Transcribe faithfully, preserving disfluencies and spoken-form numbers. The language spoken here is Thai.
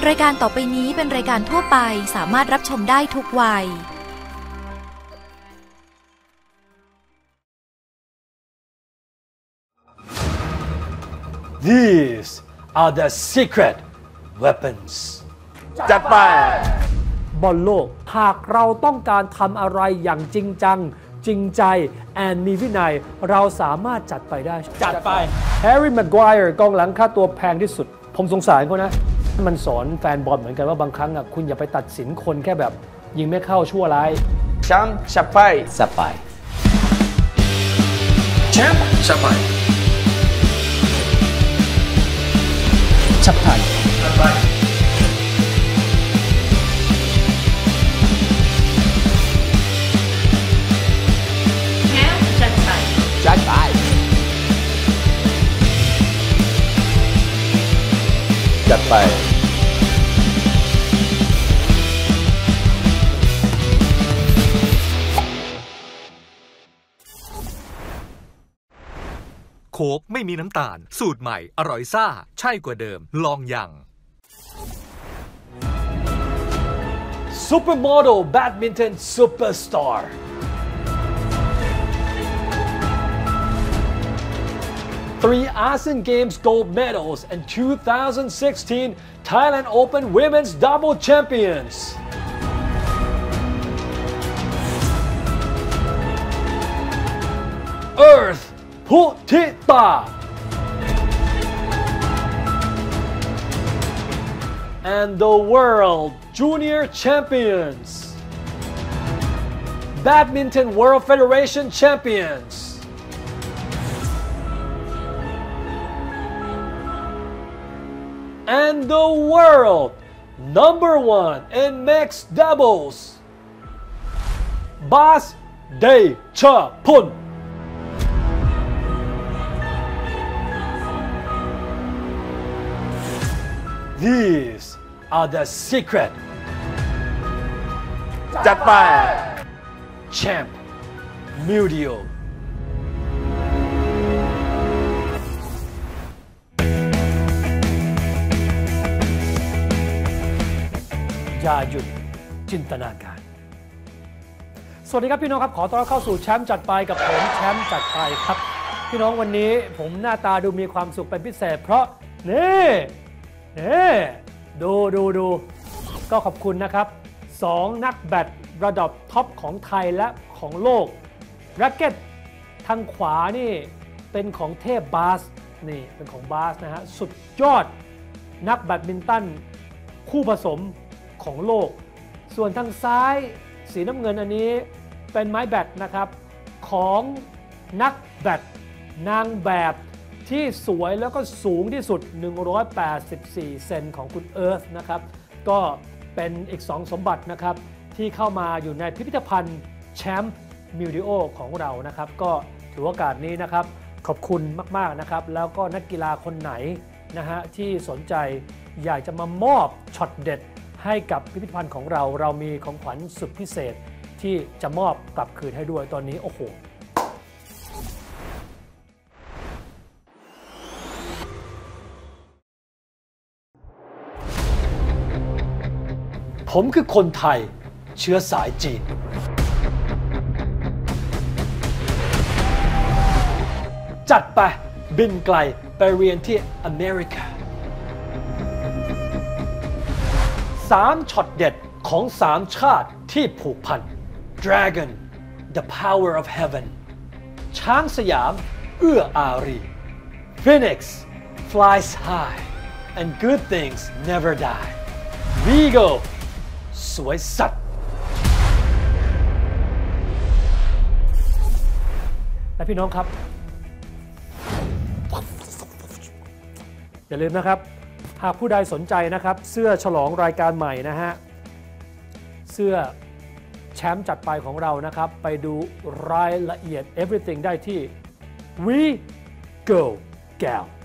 รายการต่อไปนี้เป็นรายการทั่วไปสามารถรับชมได้ทุกวัย These are the secret weapons จัดไปบอลโลกหากเราต้องการทำอะไรอย่างจริงจังจริงใจแอนมีวินัยเราสามารถจัดไปได้จัดไปแฮร์รี่แม็กไกวร์กองหลังค่าตัวแพงที่สุดผมสงสารเขานะมันสอนแฟนบอลเหมือนกันว่าบางครั้งอ่ะคุณอย่าไปตัดสินคนแค่แบบยิงไม่เข้าชั่วร้ายแชมป์จัดไปจัดไปแชมป์จัดไปจัดไปจัดไปจัดไปจัดไปโค้กไม่มีน้ำตาลสูตรใหม่อร่อยซ่าใช่กว่าเดิมลองยัง Supermodel Badminton Superstar Three Asian Games gold medals and two thousand sixteen Thailand Open Women's Double Champions. Earth Putita and the World Junior Champions. Badminton World Federation Champions.And the world number one in mixed doubles, Bas Dechapun. These are the secret จัดไป Champ Mudioอย่าหยุดจินตนาการสวัสดีครับพี่น้องครับขอต้อนรับเข้าสู่แชมป์จัดไปกับผมแชมป์จัดไปครับพี่น้องวันนี้ผมหน้าตาดูมีความสุขเป็นพิเศษเพราะนี่นี่ดูดูดูก็ขอบคุณนะครับสองนักแบดระดับท็อปของไทยและของโลกแร็คเก็ตทางขวานี่เป็นของเทพบาสนี่เป็นของบาสนะฮะสุดยอดนักแบดมินตันคู่ผสมของโลกส่วนทางซ้ายสีน้ำเงินอันนี้เป็นไม้แบดนะครับของนักแบดนางแบบที่สวยแล้วก็สูงที่สุดหนึ่งร้อยแปดสิบสี่เซนของคุณเอิร์ธนะครับก็เป็นอีกสองสมบัตินะครับที่เข้ามาอยู่ในพิพิธภัณฑ์แชมป์มิวดิโอของเรานะครับก็ถือโอกาสนี้นะครับขอบคุณมากๆนะครับแล้วก็นักกีฬาคนไหนนะฮะที่สนใจอยากจะมามอบช็อตเด็ดให้กับพิพิธภัณฑ์ของเราเรามีของขวัญสุดพิเศษที่จะมอบกลับคืนให้ด้วยตอนนี้โอ้โหผมคือคนไทยเชื้อสายจีนจัดไปบินไกลไปเรียนที่อเมริกาสามช็อตเด็ดของสามชาติที่ผูกพัน Dragon the power of heaven ช้างสยามเอื้ออารี Phoenix flies high and good things never die Vigo สวยสัตว์และพี่น้องครับอย่าลืมนะครับหากผู้ใดสนใจนะครับเสื้อฉลองรายการใหม่นะฮะเสื้อแชมป์จัดไปของเรานะครับไปดูรายละเอียด everything ได้ที่ We Go Gal